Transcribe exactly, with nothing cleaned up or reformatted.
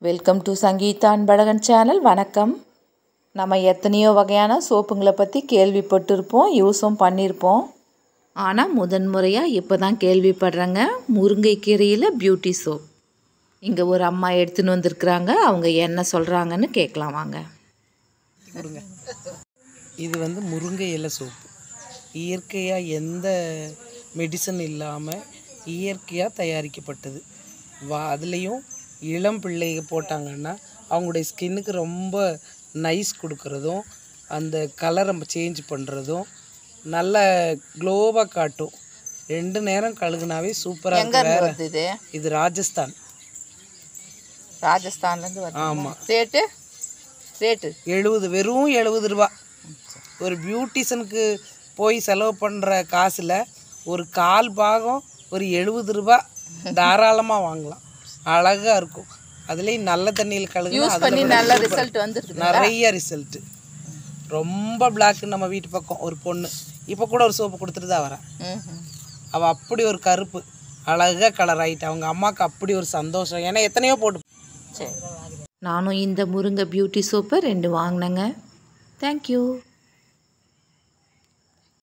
Welcome to Sangeetha Anbazhagan channel. வணக்கம். நம்ம எத்தனையோ வகையான சோப்புங்களை பற்றி கேள்விப்பட்டிருப்போம், யூஸும் பண்ணியிருப்போம். ஆனால் முதன்முறையாக இப்போ தான் கேள்விப்படுறேங்க முருங்கைக்கீரையில் பியூட்டி சோப். இங்கே ஒரு அம்மா எடுத்துன்னு வந்திருக்கிறாங்க, அவங்க என்ன சொல்கிறாங்கன்னு கேட்கலாம் வாங்க. இது வந்து முருங்கை இலை சோப்பு. இயற்கையாக எந்த மெடிசன் இல்லாமல் இயற்கையாக தயாரிக்கப்பட்டது. வா அதுலேயும் இளம் பிள்ளைங்க போட்டாங்கன்னா அவங்களுடைய ஸ்கின்னுக்கு ரொம்ப நைஸ் கொடுக்குறதும் அந்த கலரை சேஞ்ச் பண்ணுறதும் நல்ல க்ளோவாக காட்டும். ரெண்டு நேரம் கழுகுனாவே சூப்பராக வருது. இது இது ராஜஸ்தான் ராஜஸ்தான்லேருந்து வருது. ஆமாம். ரேட்டு ரேட்டு எழுபது வெறும் எழுபது ரூபா. ஒரு பியூட்டிஷனுக்கு போய் செலவு பண்ணுற காசில் ஒரு கால் பாகம் ஒரு எழுபது ரூபா தாராளமாக வாங்கலாம். அழகாக இருக்கும். அதுலேயும் நல்ல தண்ணியில் கழுகு நல்ல ரிசல்ட் வந்துருக்கு. நிறைய ரிசல்ட்டு. ரொம்ப பிளாக்கு நம்ம வீட்டு பக்கம் ஒரு பொண்ணு இப்போ கூட ஒரு சோப்பு கொடுத்துட்டு தான் வரேன். அவள் அப்படி ஒரு கருப்பு அழகாக கலர் ஆகிட்டு அவங்க அம்மாவுக்கு அப்படி ஒரு சந்தோஷம். ஏன்னா எத்தனையோ போட்டு. சரி, நானும் இந்த முருங்கை பியூட்டி சோப்பை ரெண்டு வாங்கினேங்க. தேங்க்யூ.